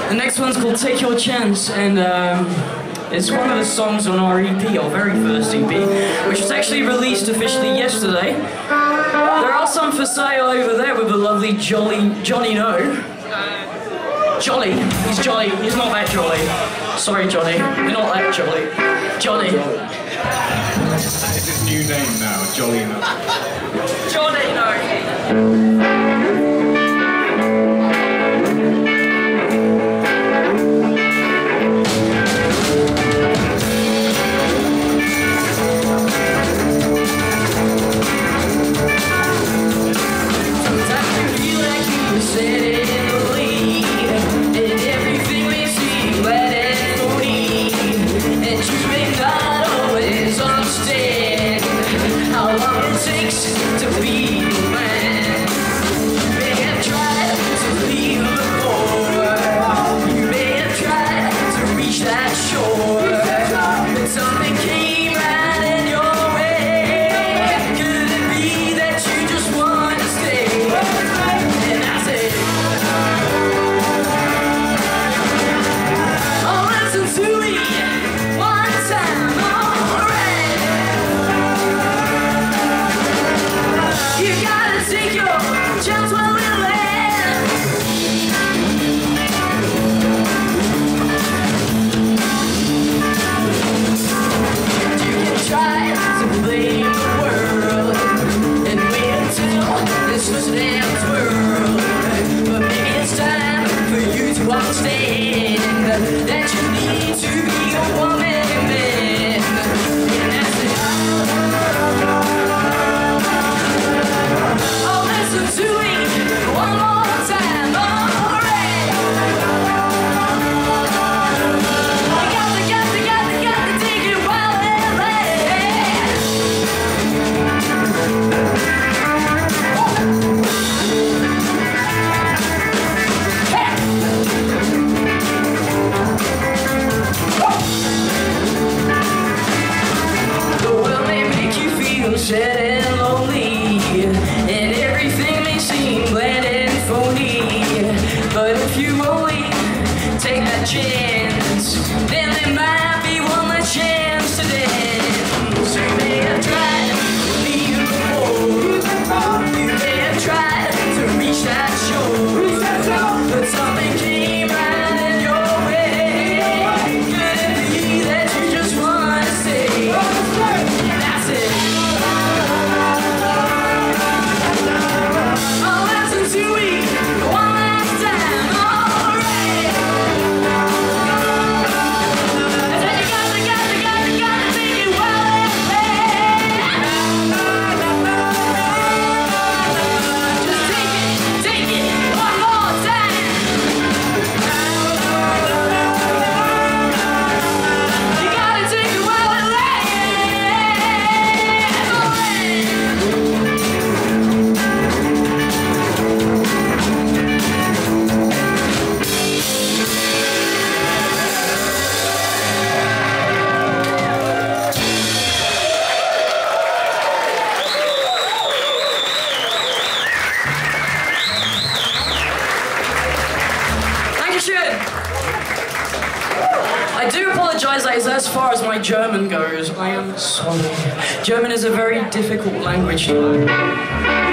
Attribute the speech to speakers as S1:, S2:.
S1: The next one's called Take Your Chance, and it's one of the songs on our EP, our very first EP, which was actually released officially yesterday. There are some for sale over there with the lovely Johnny No. Jolly, he's jolly, he's not that jolly. Sorry Johnny, you're not that jolly. Johnny.
S2: It's his new name now, Jolly No.
S1: Johnny No. Sad and lonely, and everything may seem bland and phony. But if you only take that chance, then there might be one less chance to dance. You may have tried to leave before, you may have tried to reach that shore, but something came right in your way. Could it be that you just want to stay? That's it. I do apologise that is as far as my German goes. I am sorry. German is a very difficult language to learn.